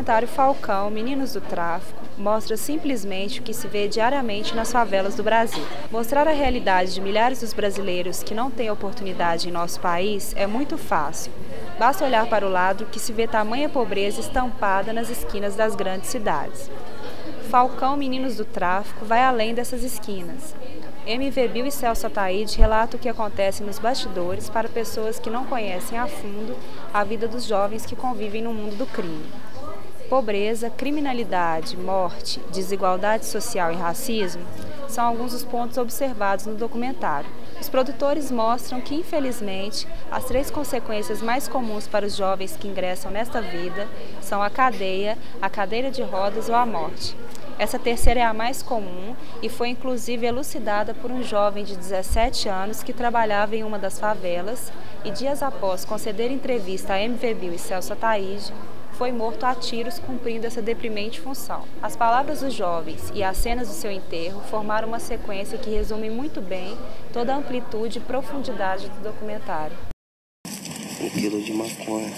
documentário Falcão, Meninos do Tráfico, mostra simplesmente o que se vê diariamente nas favelas do Brasil. Mostrar a realidade de milhares dos brasileiros que não têm oportunidade em nosso país é muito fácil. Basta olhar para o lado que se vê tamanha pobreza estampada nas esquinas das grandes cidades. Falcão, Meninos do Tráfico vai além dessas esquinas. MV Bill e Celso Ataíde relatam o que acontece nos bastidores para pessoas que não conhecem a fundo a vida dos jovens que convivem no mundo do crime. Pobreza, criminalidade, morte, desigualdade social e racismo são alguns dos pontos observados no documentário. Os produtores mostram que, infelizmente, as 3 consequências mais comuns para os jovens que ingressam nesta vida são a cadeia, a cadeira de rodas ou a morte. Essa terceira é a mais comum e foi inclusive elucidada por um jovem de 17 anos que trabalhava em uma das favelas e, dias após conceder entrevista a MV Bill e Celso Ataíde, foi morto a tiros cumprindo essa deprimente função. As palavras dos jovens e as cenas do seu enterro formaram uma sequência que resume muito bem toda a amplitude e profundidade do documentário. 1 quilo de maconha.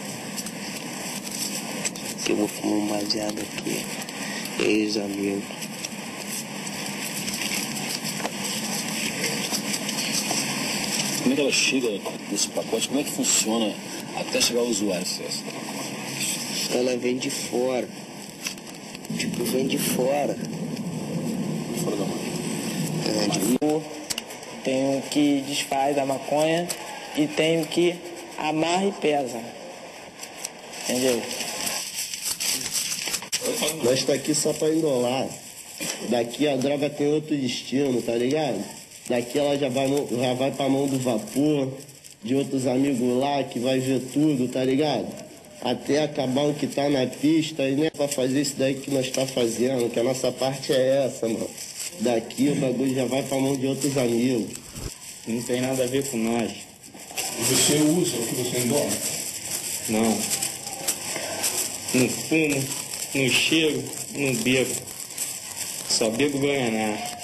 Eu vou fumar um baseado aqui. Ex-amigo. Como é que ela chega nesse pacote? Como é que funciona até chegar ao usuário, César? Ela vem de fora. Tipo, vem de fora. De fora da máquina. Tem um que desfaz a maconha e tem o que amarra e pesa. Entendeu? Nós tá aqui só pra enrolar. Daqui a droga tem outro destino, tá ligado? Daqui ela já vai pra mão do vapor, de outros amigos lá que vai ver tudo, tá ligado? Até acabar o que tá na pista e nem pra fazer isso daí que nós tá fazendo, que a nossa parte é essa, mano. Daqui o bagulho já vai pra mão de outros amigos. Não tem nada a ver com nós. E você usa o que você endola? Não. Não fumo, não cheiro, não bebo. Só bebo Guaraná.